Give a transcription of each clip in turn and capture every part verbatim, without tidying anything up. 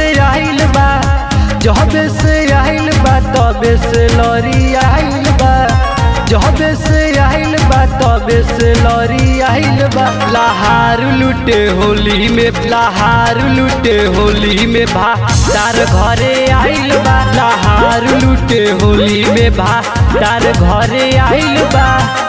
आइल बा, जबे से आइल बा तबे से लड़ी आइल बा, जबे से आइल बा तबे से लड़ी आइल बा। लहार लुटे होली में, लहार लुटे होली में भा तार घरे आइल बा, लहार लुटे होली में भा तार घरे आइल बा।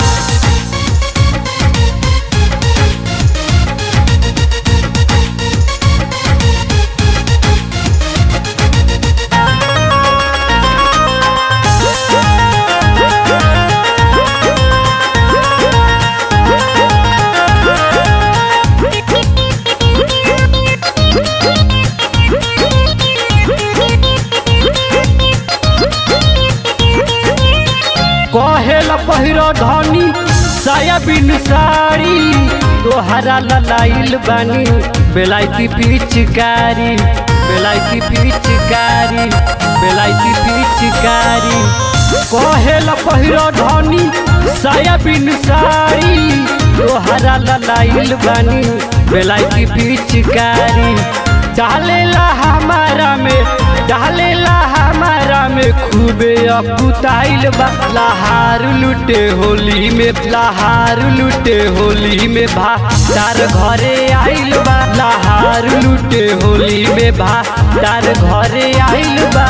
कहेला पहिरो धनी सायाबीन साड़ी, तोहरा ललाइल बानी बेलायती पिचकारी, बेलायती पिचकारी, बेलायती पिचकारी। कहेला पहिरो धनी सायाबीन साड़ी, तोहरा ललाइल बानी बेलायती पिचकारी। डालेला हमारा में, डालेला हमारा में खूबे अकुताइल बा। लहार लुटे होली में, लहार लुटे होली में भा तार घरे आइल बा, लहार लुटे होली में भा तार घरे आइल बा।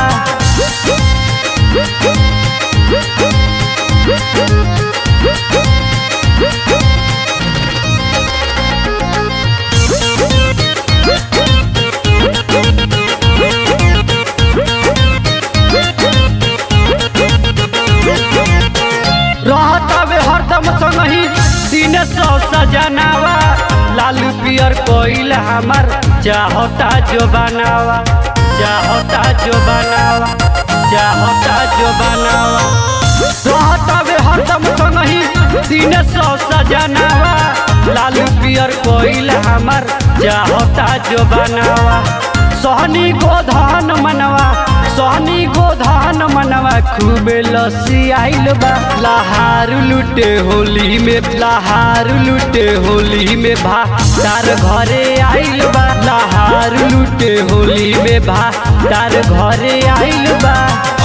रहतावे हरदम संगही दिन सौ सजनावा, लाल पियर कोइल हमार चाहता जो बनावा, चाहता जो बनावा, चाहता जो बनावा। रहतावे हरदम संगही दिन सौ सजनावा, लाल पियर कोइल हमार चाहता जो बनावा। सोहनी गोधान मनवा, सोहनी गोधान मनवा खूबे लस्सी आइल बा। लहार लुटे होली में, लहार लुटे होली में भा तार घरे आइल बा, लहार लुटे होली में भा तार घरे आइल बा।